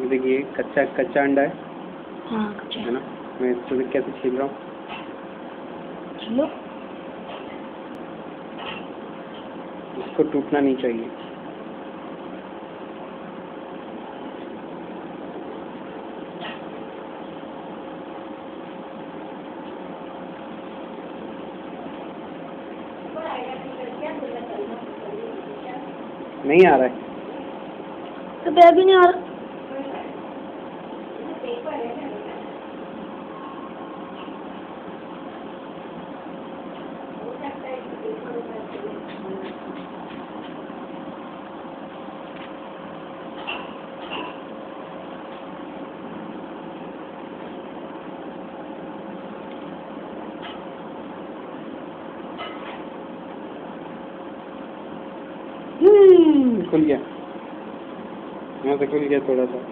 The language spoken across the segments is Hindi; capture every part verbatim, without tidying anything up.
ये देखिए कच्चा कच्चा अंडा है। हाँ कच्चा है ना, मैं इसको देख कैसे छील रहा हूँ। चलो इसको टूटना नहीं चाहिए। नहीं आ रहा है तो बैग भी नहीं आ रहा। हम्म, खुल गया, यहाँ से खुल गया थोड़ा सा।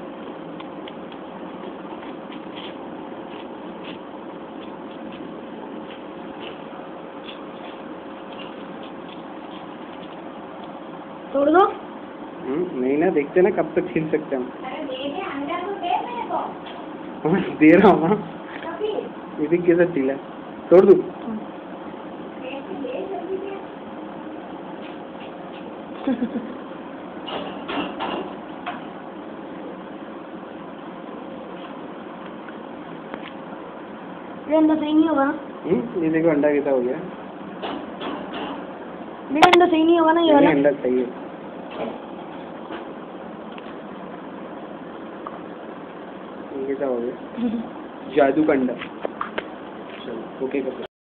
तोड़ दो। हम्म, नहीं ना, देखते ना कब तक छील सकते हम। अरे दे दे, अंडा तो दे मेरे को। हाँ, दे रहा हूँ। ये देख कैसा छीला, तोड़ दूँ? ये अंडा सही नहीं होगा ना? हम्म, ये देखो अंडा कैसा हो गया। मेरा अंडा सही नहीं होगा ना ये वाला? अंडा सही है। ये कैसा हो गया? जादू का अंडा। चलो ओके कर।